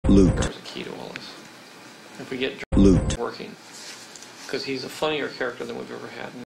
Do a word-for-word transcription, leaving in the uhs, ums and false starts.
Loot. Is a key to all this. If we get Loot. working, because he's a funnier character than we've ever had.